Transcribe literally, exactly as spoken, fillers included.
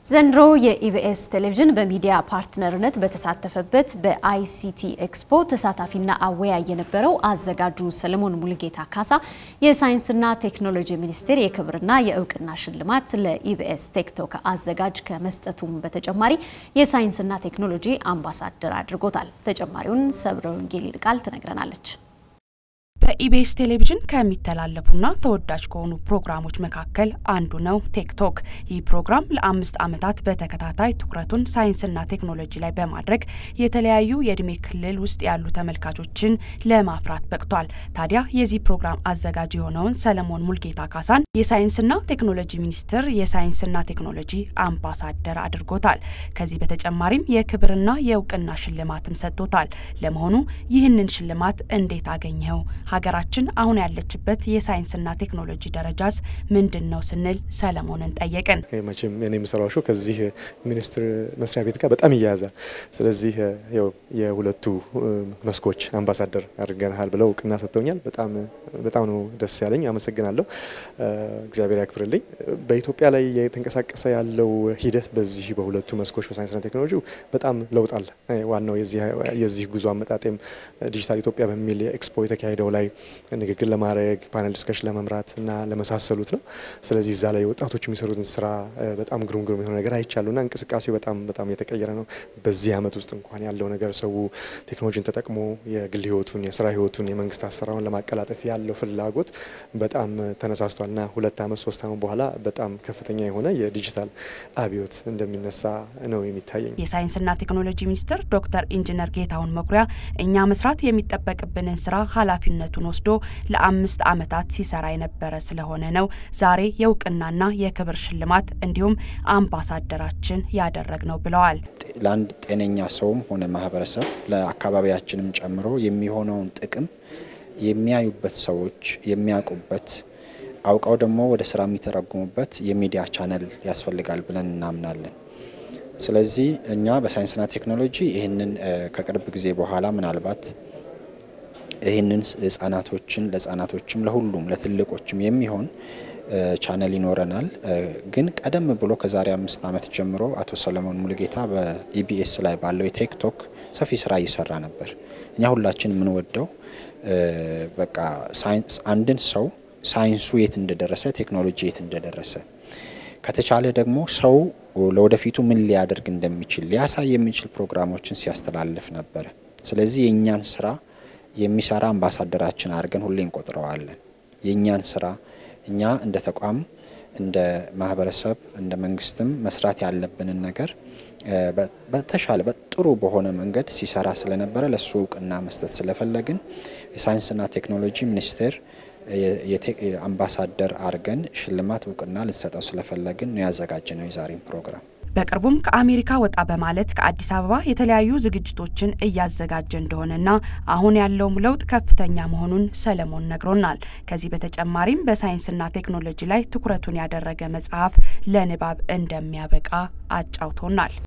ዘንድሮ የኢቢኤስ ቴሌቪዥን በሚዲያ ፓርትነርነት በተሳተፈበት በአይሲቲ ኤክስፖ ተሳታፊና አወያይ የነበረው አዘጋጁ ሰለሞን ሙሉጌታ ካሳ የሳይንስና ቴክኖሎጂ ሚኒስቴር የክብርና የእውቅና ሽልማት ለኢቢኤስ ቲክቶክ አዘጋጅ ከመስጠቱም በተጨማሪ የሳይንስና ቴክኖሎጂ አምባሳደር አድርጎታል። ተጨማሪውን ሰብረ ወንጌል ይልቃል ትነግረናለች። በኢቢኤስ ቴሌቪዥን ከሚተላለፉና ተወዳጅ ከሆኑ ፕሮግራሞች መካከል አንዱ ነው ቲክቶክ። ይህ ፕሮግራም ለአምስት ዓመታት በተከታታይ ትኩረቱን ሳይንስና ቴክኖሎጂ ላይ በማድረግ የተለያዩ የእድሜ ክልል ውስጥ ያሉ ተመልካቾችን ለማፍራት በቅቷል። ታዲያ የዚህ ፕሮግራም አዘጋጅ የሆነውን ሰለሞን ሙሉጌታ ካሳን የሳይንስና ቴክኖሎጂ ሚኒስቴር የሳይንስና ቴክኖሎጂ አምባሳደር አድርጎታል። ከዚህ በተጨማሪም የክብርና የእውቅና ሽልማትም ሰጥቶታል። ለመሆኑ ይህንን ሽልማት እንዴት አገኘው? ሀገራችን አሁን ያለችበት የሳይንስና ቴክኖሎጂ ደረጃስ ምንድነው ስንል ሰለሞንን ጠየቀን። መቼም እኔ የምሰራው ሾው ከዚህ ሚኒስትር መስሪያ ቤት ጋር በጣም ይያያዛል። ስለዚህ ያው የሁለቱ መስኮች አምባሳደር አድርገናል ብለው እውቅና ሰጥተውኛል። በጣም በጣም ነው ደስ ያለኝ። አመሰግናለሁ። እግዚአብሔር ያክብርልኝ። በኢትዮጵያ ላይ የተንቀሳቀሰ ያለው ሂደት በዚህ በሁለቱ መስኮች በሳይንስና ቴክኖሎጂ በጣም ለውጥ አለ። ዋናው የዚህ የዚህ ጉዞ አመጣጤም ዲጂታል ኢትዮጵያ በሚል ኤክስፖ የተካሄደው ላይ ንግግር ለማድረግ ፓነል ዲስከሽን ለመምራት እና ለመሳሰሉት ነው። ስለዚህ እዛ ላይ ወጣቶች የሚሰሩትን ስራ በጣም ግሩም ግሩም የሆነ ነገር አይቻሉና እንቅስቃሴው በጣም በጣም የተቀየረ ነው። በዚህ አመት ውስጥ እንኳን ያለው ነገር ሰው ቴክኖሎጂን ተጠቅሞ የግል ህይወቱን የስራ ህይወቱን የመንግስት አሰራሩን ለማቀላጠፍ ያለው ፍላጎት በጣም ተነሳስቷልና ሁለት አመት ሶስት አመት በኋላ በጣም ከፍተኛ የሆነ የዲጂታል አብዮት እንደሚነሳ ነው የሚታየኝ። የሳይንስና ቴክኖሎጂ ሚኒስትር ዶክተር ኢንጂነር ጌታሁን መኩሪያ እኛ መስራት የሚጠበቅብንን ስራ ኃላፊነቱን ወስዶ ለአምስት ዓመታት ሲሰራ የነበረ ስለሆነ ነው ዛሬ የእውቅናና የክብር ሽልማት እንዲሁም አምባሳደራችን ያደረግነው ብለዋል። ለአንድ ጤነኛ ሰውም ሆነ ማህበረሰብ ለአካባቢያችንም ጨምሮ የሚሆነውን ጥቅም የሚያዩበት ሰዎች የሚያውቁበት አውቀው ደግሞ ወደ ስራ የሚተረጉሙበት የሚዲያ ቻነል ያስፈልጋል ብለን እናምናለን። ስለዚህ እኛ በሳይንስና ቴክኖሎጂ ይህንን ከቅርብ ጊዜ በኋላ ምናልባት ይህንን ህፃናቶችን ለህፃናቶችም ለሁሉም ለትልቆችም የሚሆን ቻነል ይኖረናል። ግን ቀደም ብሎ ከዛሬ አምስት ዓመት ጀምሮ አቶ ሰለሞን ሙሉጌታ በኢቢኤስ ላይ ባለው የቲክቶክ ሰፊ ስራ እየሰራ ነበር። እኛ ሁላችን ምን ወደው በቃ ሳይንስ አንድን ሰው ሳይንሱ የት እንደደረሰ ቴክኖሎጂ የት እንደደረሰ ከተቻለ ደግሞ ሰው ለወደፊቱ ምን ሊያደርግ እንደሚችል ሊያሳይ የሚችል ፕሮግራሞችን ሲያስተላልፍ ነበር። ስለዚህ የኛን ስራ የሚሰራ አምባሳደራችን አድርገን ሁሌ እንቆጥረዋለን። የኛን ስራ እኛ እንደ ተቋም እንደ ማህበረሰብ እንደ መንግስትም መስራት ያለብንን ነገር በተሻለ በጥሩ በሆነ መንገድ ሲሰራ ስለነበረ ለሱ እውቅና መስጠት ስለፈለግን የሳይንስና ቴክኖሎጂ ሚኒስቴር የአምባሳደር አድርገን ሽልማት እውቅና ልንሰጠው ስለፈለግን ነው ያዘጋጀነው የዛሬን ፕሮግራም። በቅርቡም ከአሜሪካ ወጣ በማለት ከአዲስ አበባ የተለያዩ ዝግጅቶችን እያዘጋጀ እንደሆነና አሁን ያለው ለውጥ ከፍተኛ መሆኑን ሰለሞን ነግሮናል። ከዚህ በተጨማሪም በሳይንስና ቴክኖሎጂ ላይ ትኩረቱን ያደረገ መጽሐፍ ለንባብ እንደሚያበቃ አጫውቶናል።